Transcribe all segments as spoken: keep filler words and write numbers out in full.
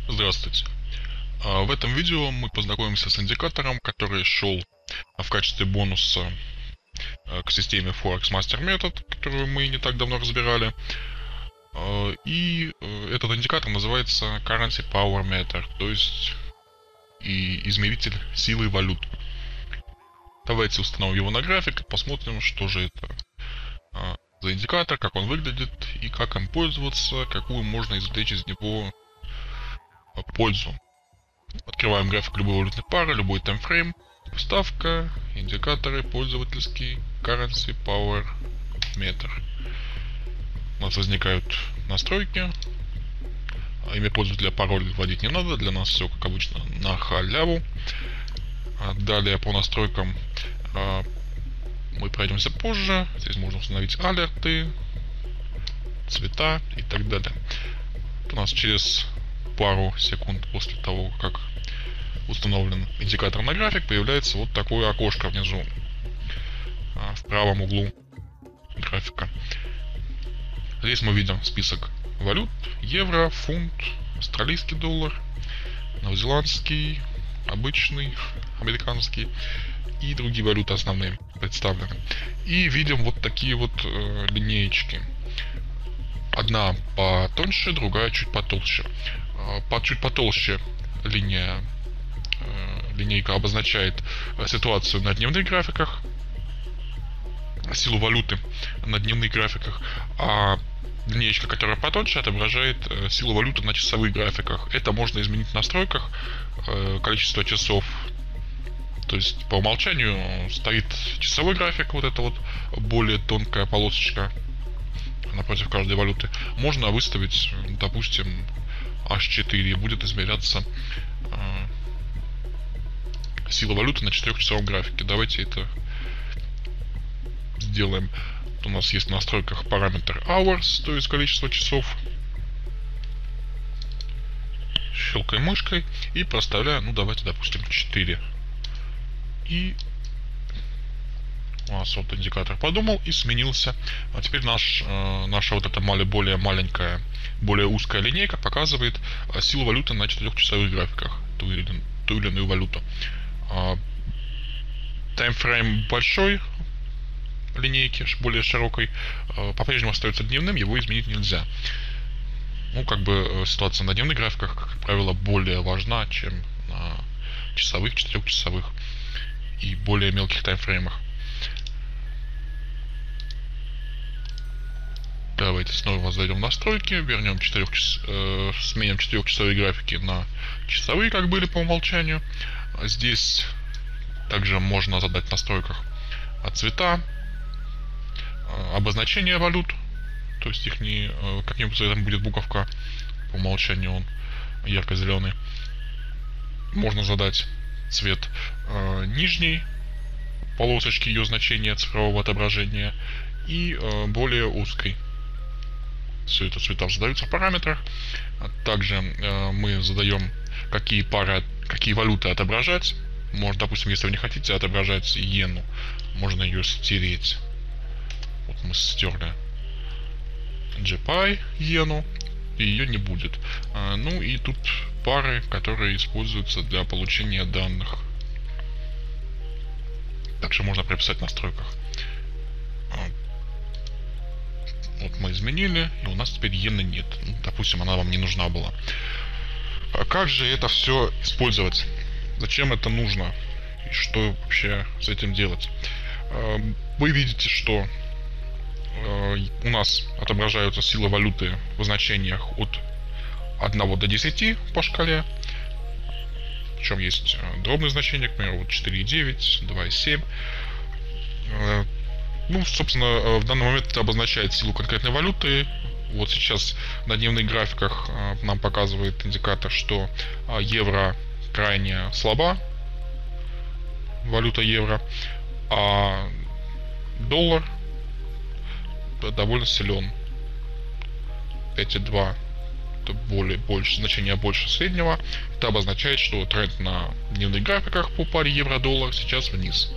Здравствуйте. А, В этом видео мы познакомимся с индикатором, который шел в качестве бонуса а, к системе Forex Master Method, которую мы не так давно разбирали. А, И э, этот индикатор называется Currency Power Meter, то есть и измеритель силы валют. Давайте установим его на график и посмотрим, что же это а, за индикатор, как он выглядит и как им пользоваться, какую можно извлечь из него а, пользу. Открываем график любой валютной пары, любой таймфрейм, вставка, индикаторы, пользовательский, Currency Power Meter. У нас возникают настройки. Имя пользователя, пароль вводить не надо, для нас все как обычно на халяву. Далее по настройкам мы пройдемся позже. Здесь можно установить алерты, цвета и так далее. У нас через пару секунд после того, как установлен индикатор на график, появляется вот такое окошко внизу, в правом углу графика. Здесь мы видим список валют: евро, фунт, австралийский доллар, новозеландский, обычный, американский и другие валюты основные представлены. И видим вот такие вот э, линеечки. Одна потоньше, другая чуть потолще. По чуть потолще линия линейка обозначает ситуацию на дневных графиках, силу валюты на дневных графиках, а линеечка, которая потоньше, отображает силу валюты на часовых графиках. Это можно изменить в настройках, количество часов. То есть по умолчанию стоит часовой график, вот эта вот более тонкая полосочка напротив каждой валюты. Можно выставить, допустим, эйч четыре, и будет измеряться сила валюты на четырехчасовом графике. Давайте это сделаем. У нас есть в настройках параметр hours, то есть количество часов. Щелкаем мышкой и проставляем, ну давайте, допустим, четыре. И у нас вот индикатор подумал и сменился. А теперь наш, наша вот эта более маленькая, более узкая линейка показывает силу валюты на четырехчасовых графиках, ту или, ту или иную валюту. Таймфрейм большой линейки, более широкой, по-прежнему остается дневным, его изменить нельзя. Ну, как бы ситуация на дневных графиках, как правило, более важна, чем на часовых, четырехчасовых и более мелких таймфреймах. Давайте снова зайдем в настройки, вернем четырех, э, сменим четырехчасовые графики на часовые, как были по умолчанию. Здесь также можно задать в настройках цвета, обозначение валют, то есть их не каким цветом будет буковка, по умолчанию он ярко-зеленый. Можно задать цвет э, нижней полосочки, ее значения цифрового отображения, и э, более узкой. Все это цвета задаются в параметрах. Также э, мы задаем, какие пары, какие валюты отображать. Может, допустим, если вы не хотите отображать иену, можно ее стереть. Вот мы стерли джи пи ай иену, и ее не будет. А, ну и тут пары, которые используются для получения данных. Также можно прописать в настройках. Вот мы изменили, и у нас теперь иены нет. Ну, допустим, она вам не нужна была. А как же это все использовать? Зачем это нужно? И что вообще с этим делать? Вы видите, что у нас отображаются силы валюты в значениях от одного до десяти по шкале. Причем есть дробные значения, к примеру, вот четыре и девять, два и семь. Ну, собственно, в данный момент это обозначает силу конкретной валюты. Вот сейчас на дневных графиках нам показывает индикатор, что евро крайне слаба, валюта евро, а доллар довольно силен. пять и два, это более, больше, значение больше среднего. Это обозначает, что тренд на дневных графиках по паре евро-доллар сейчас вниз.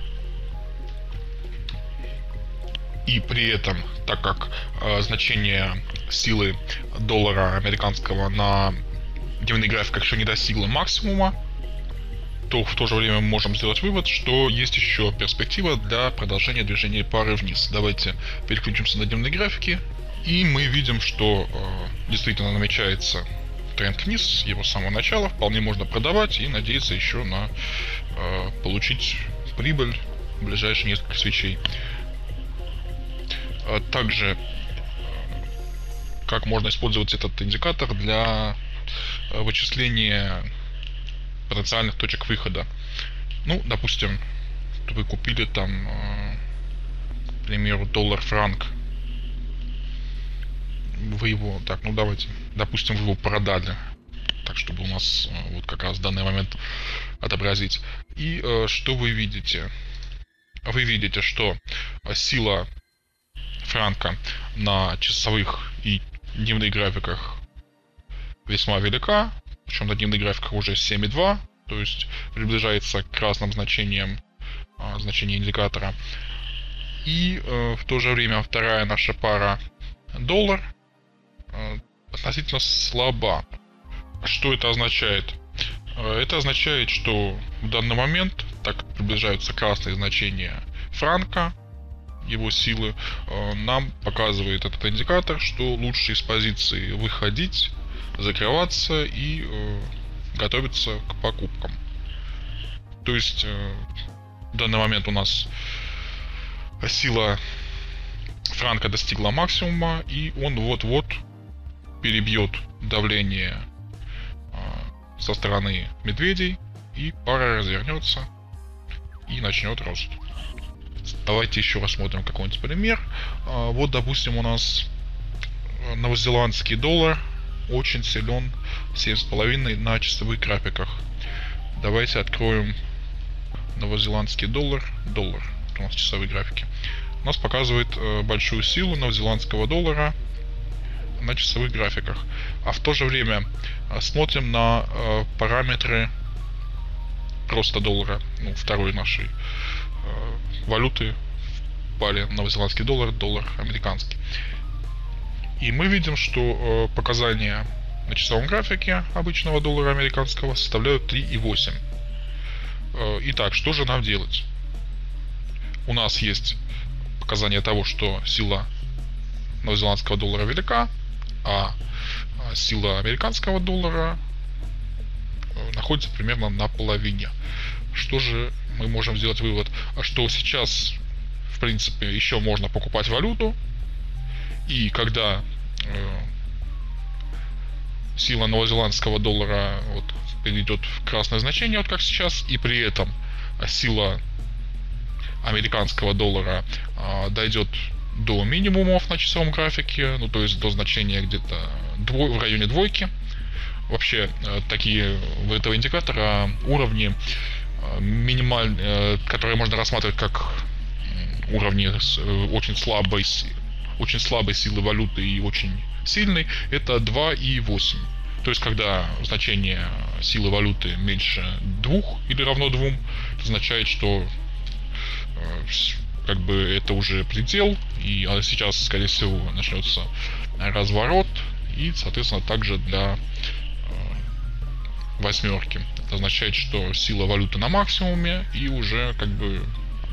И при этом, так как э, значение силы доллара американского на дневных графиках еще не достигла максимума, то в то же время мы можем сделать вывод, что есть еще перспектива для продолжения движения пары вниз. Давайте переключимся на дневные графики, и мы видим, что э, действительно намечается тренд вниз с его самого начала. Вполне можно продавать и надеяться еще на э, получить прибыль в ближайшие несколько свечей. А также, как можно использовать этот индикатор для вычисления потенциальных точек выхода. Ну, допустим, вы купили там, э, к примеру, доллар-франк. Вы его, так, ну давайте, допустим, вы его продали, так, чтобы у нас э, вот как раз в данный момент отобразить. И э, что вы видите? Вы видите, что сила франка на часовых и дневных графиках весьма велика. Причем на дневных графиках уже семь и два, то есть приближается к красным значениям, э, значения индикатора. И э, в то же время вторая наша пара доллар э, относительно слаба. Что это означает? Э, это означает, что в данный момент, так как приближаются красные значения франка, его силы, э, нам показывает этот индикатор, что лучше из позиции выходить, закрываться и э, готовиться к покупкам. То есть э, в данный момент у нас сила франка достигла максимума, и он вот-вот перебьет давление э, со стороны медведей, и пара развернется и начнет рост. Давайте еще рассмотрим какой-нибудь пример. Э, вот, допустим, у нас новозеландский доллар очень силен, семь с половиной на часовых графиках. Давайте откроем новозеландский доллар. Доллар. У нас часовые графики. У нас показывает э, большую силу новозеландского доллара на часовых графиках. А в то же время э, смотрим на э, параметры роста доллара, ну, второй нашей э, валюты в паре новозеландский доллар, доллар американский. И мы видим, что э, показания на часовом графике обычного доллара американского составляют три и восемь. Э, итак, что же нам делать? У нас есть показания того, что сила новозеландского доллара велика, а сила американского доллара находится примерно на половине. Что же мы можем сделать вывод? Что сейчас, в принципе, еще можно покупать валюту, и когда э, сила новозеландского доллара вот, перейдет в красное значение, вот как сейчас, и при этом сила американского доллара э, дойдет до минимумов на часовом графике, ну то есть до значения где-то дво- в районе двойки. Вообще э, такие у этого индикатора уровни э, минималь, э, которые можно рассматривать как уровни с, э, очень слабой очень слабой силы валюты и очень сильной, это два и восемь. То есть, когда значение силы валюты меньше двух или равно двум, это означает, что э, как бы это уже предел, и сейчас, скорее всего, начнется разворот, и, соответственно, также для э, восьмерки. Это означает, что сила валюты на максимуме, и уже как бы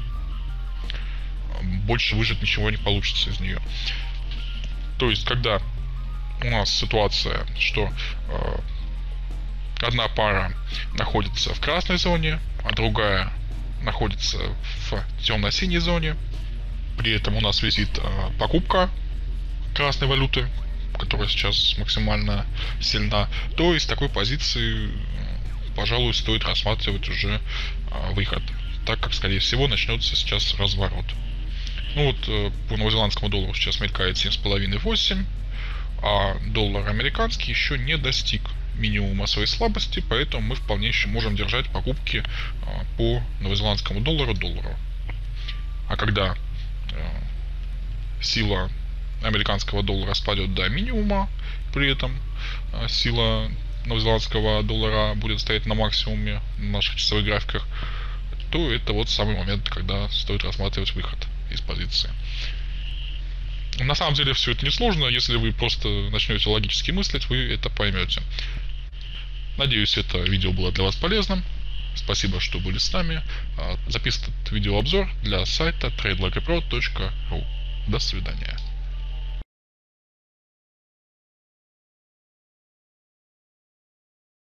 больше выжать ничего не получится из нее. То есть, когда у нас ситуация, что э, одна пара находится в красной зоне, а другая находится в темно-синей зоне, при этом у нас висит э, покупка красной валюты, которая сейчас максимально сильна, то из такой позиции, пожалуй, стоит рассматривать уже э, выход, так как, скорее всего, начнется сейчас разворот. Ну вот э, по новозеландскому доллару сейчас мелькает семь с половиной - восемь, а доллар американский еще не достиг минимума своей слабости, поэтому мы вполне еще можем держать покупки э, по новозеландскому доллару доллару. А когда э, сила американского доллара спадет до минимума, при этом э, сила новозеландского доллара будет стоять на максимуме на наших часовых графиках, то это вот самый момент, когда стоит рассматривать выход из позиции. На самом деле все это несложно, если вы просто начнете логически мыслить, вы это поймете. Надеюсь, это видео было для вас полезным. Спасибо, что были с нами. Записывайте видеообзор для сайта трейд лайк и про точка ру. До свидания.